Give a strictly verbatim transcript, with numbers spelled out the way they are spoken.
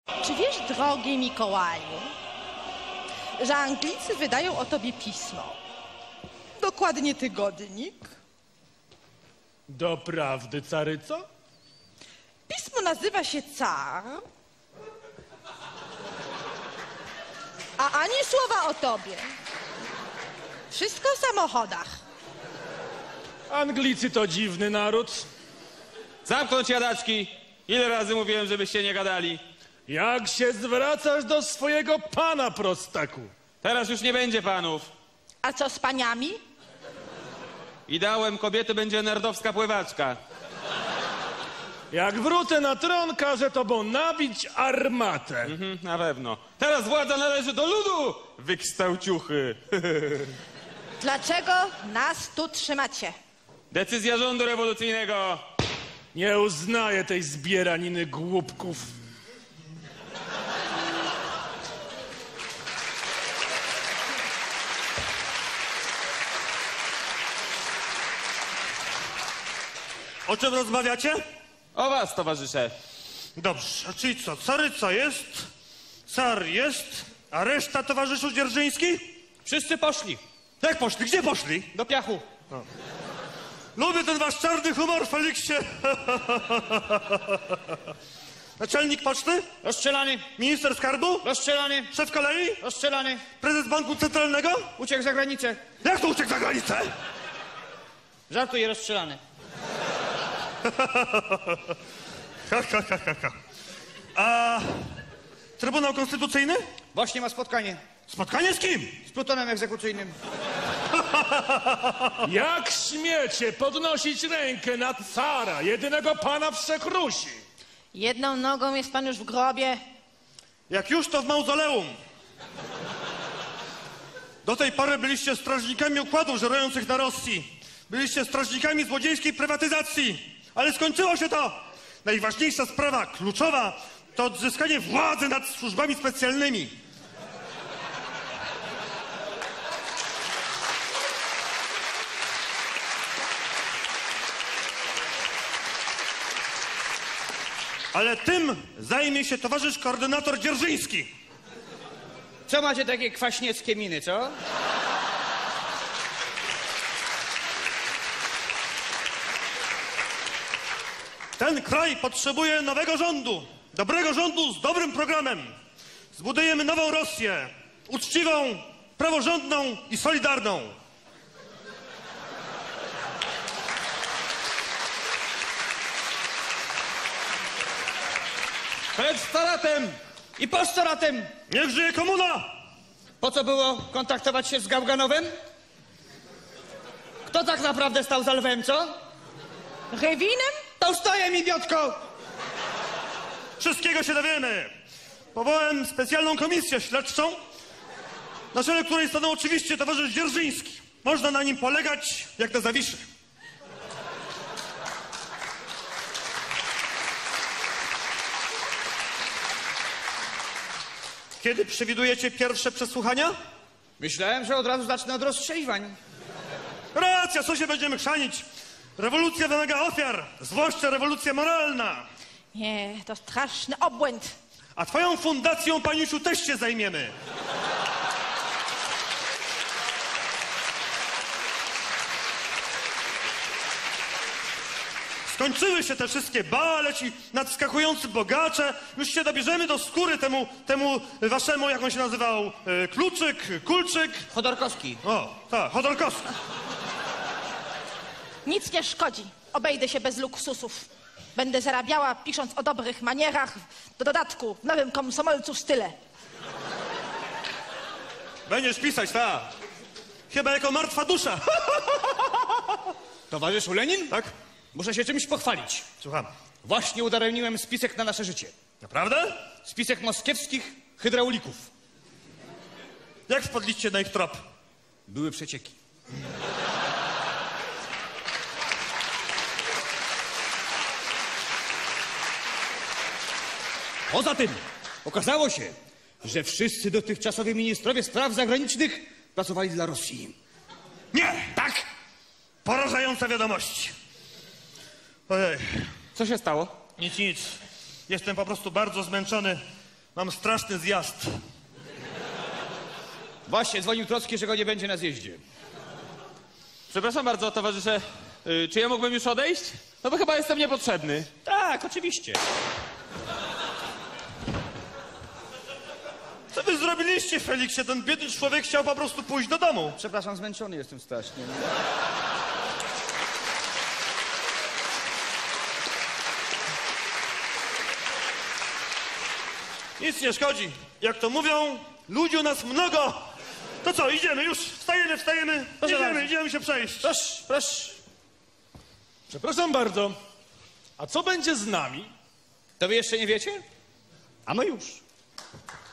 Czy wiesz, drogi Mikołaju, że Anglicy wydają o tobie pismo? Dokładnie tygodnik. Doprawdy, caryco? Pismo nazywa się Car, a ani słowa o tobie. Wszystko o samochodach. Anglicy to dziwny naród. Zamknąć jadaczki! Ile razy mówiłem, żebyście nie gadali? Jak się zwracasz do swojego pana, prostaku? Teraz już nie będzie panów. A co z paniami? Ideałem kobiety będzie nerdowska pływaczka. Jak wrócę na tron, każę tobą nabić armatę. Mhm, na pewno. Teraz władza należy do ludu! Wykształciuchy. Dlaczego nas tu trzymacie? Decyzja rządu rewolucyjnego. Nie uznaję tej zbieraniny głupków. O czym rozmawiacie? O was, towarzysze. Dobrze, czyli co, caryca jest, car jest, a reszta towarzyszu dzierżyński? Wszyscy poszli. Jak poszli? Gdzie poszli? Do piachu. Lubię ten wasz czarny humor, Feliksie. Naczelnik poczty? Rozstrzelany. Minister skarbu? Rozstrzelany. Szef kolei? Rozstrzelany. Prezes banku centralnego? Uciekł za granicę. Jak to uciekł za granicę? Żartuję, rozstrzelany. Ha, ha, ha, ha, ha. A Trybunał Konstytucyjny? Właśnie ma spotkanie. Spotkanie z kim? Z plutonem egzekucyjnym. Jak śmiecie podnosić rękę na cara, jedynego pana Wszechrusi? Jedną nogą jest pan już w grobie. Jak już, to w mauzoleum. Do tej pory byliście strażnikami układów żerujących na Rosji. Byliście strażnikami złodziejskiej prywatyzacji. Ale skończyło się to. Najważniejsza sprawa, kluczowa, to odzyskanie władzy nad służbami specjalnymi. Ale tym zajmie się towarzysz koordynator Dzierżyński. Co macie takie kwaśnieckie miny, co? Ten kraj potrzebuje nowego rządu. Dobrego rządu z dobrym programem. Zbudujemy nową Rosję. Uczciwą, praworządną i solidarną. Przed staratem i po staratem! Niech żyje komuna! Po co było kontaktować się z Gałganowem? Kto tak naprawdę stał za lwem, co? Rewinem? Tołstojem, idiotko! Wszystkiego się dowiemy. Powołałem specjalną komisję śledczą, na czele której stanął oczywiście towarzysz Dzierżyński. Można na nim polegać jak na Zawiszy. Kiedy przewidujecie pierwsze przesłuchania? Myślałem, że od razu zacznę od rozstrzeliwań. Racja, co się będziemy chrzanić? Rewolucja wymaga ofiar, zwłaszcza rewolucja moralna. Nie, to straszny obłęd. A twoją fundacją, paniusiu, też się zajmiemy. Skończyły się te wszystkie bale, ci nadskakujący bogacze. Już się dobierzemy do skóry temu, temu waszemu, jak on się nazywał, e, Kluczyk, Kulczyk. Chodorkowski. O, tak, Chodorkowski. Nic nie szkodzi. Obejdę się bez luksusów. Będę zarabiała, pisząc o dobrych manierach, do dodatku w nowym komsomolcu w style. Będziesz pisać, tak. Chyba jako martwa dusza. Towarzyszu Lenin? Tak? Muszę się czymś pochwalić. Słucham. Właśnie udaremniłem spisek na nasze życie. Naprawdę? Spisek moskiewskich hydraulików. Jak wpadliście na ich trop? Były przecieki. Poza tym okazało się, że wszyscy dotychczasowi ministrowie spraw zagranicznych pracowali dla Rosji. Nie! Tak? Porażające wiadomości. Ojej. Co się stało? Nic, nic. Jestem po prostu bardzo zmęczony. Mam straszny zjazd. Właśnie, dzwonił Trocki, że go nie będzie na zjeździe. Przepraszam bardzo, towarzysze. Y, czy ja mógłbym już odejść? No bo chyba jestem niepotrzebny. Tak, oczywiście. Co wy zrobiliście, Feliksie? Ten biedny człowiek chciał po prostu pójść do domu. Przepraszam, zmęczony jestem strasznie. Nic nie szkodzi. Jak to mówią, ludzi u nas mnogo. To co, idziemy już? Wstajemy, wstajemy. Proszę idziemy, bardzo. idziemy się przejść. Proszę, proszę. Przepraszam bardzo, a co będzie z nami? To wy jeszcze nie wiecie? A my już.